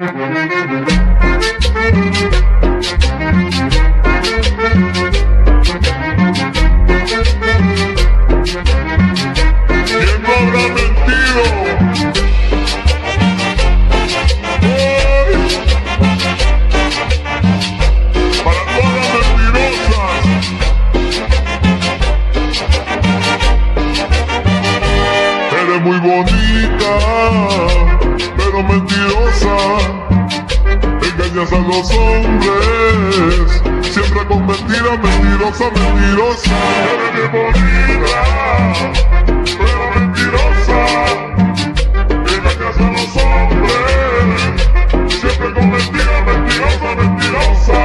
Muy bonita, pero mentirosa, engañas a los hombres, siempre con mentiras, mentirosa, mentirosa. Eres muy bonita, pero mentirosa, engañas a los hombres, siempre con mentiras, mentirosa, mentirosa.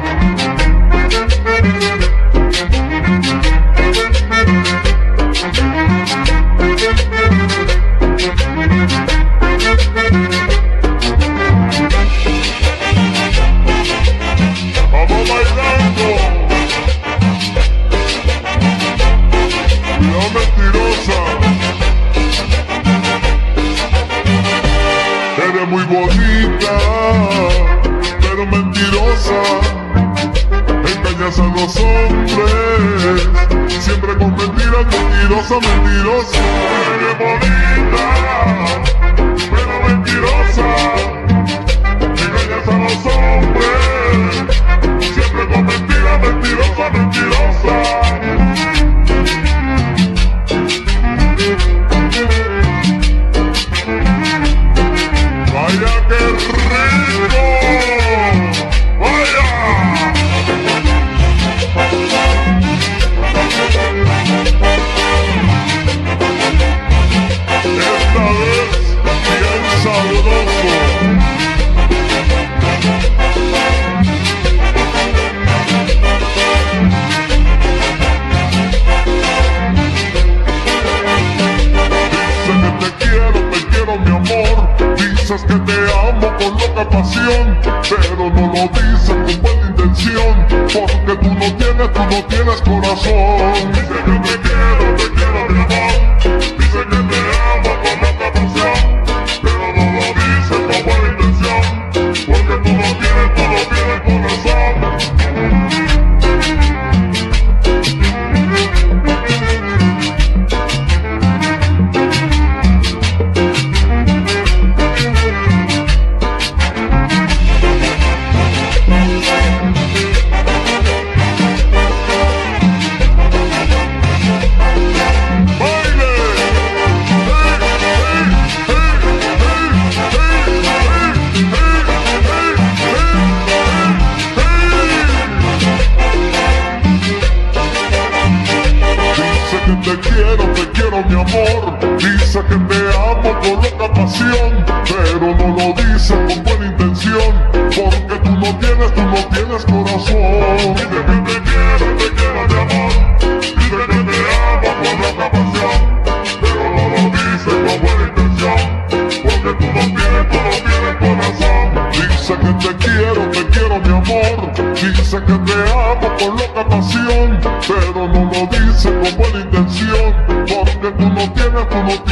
Eres muy bonita, pero mentirosa, engañas a los hombres, siempre con mentiras, mentirosa, mentirosa. Eres bonita, pero mentirosa, engañas a los hombres, siempre con mentiras, mentirosa, mentirosa. ¡Vaya qué rico! ¡Vaya! Esta vez bien sabroso. Dice que te quiero mi amor. Dices que te amo con loca pasión, pero no lo dices con buena intención, porque tú no tienes corazón. Dice que te quiero mi amor, dice que te amo con loca pasión, pero no lo dices con buena intención, porque tú no tienes corazón. Te quiero mi amor, dice que te amo con loca pasión, pero no lo dice con buena intención, porque tú no tienes corazón. Dice que te quiero mi amor, dice que te amo con loca pasión, pero no lo dice con buena intención, porque tú no tienes corazón. Dice que te quiero mi amor, dice que te amo con loca pasión, pero no lo dice con buena intención, porque tú no tienes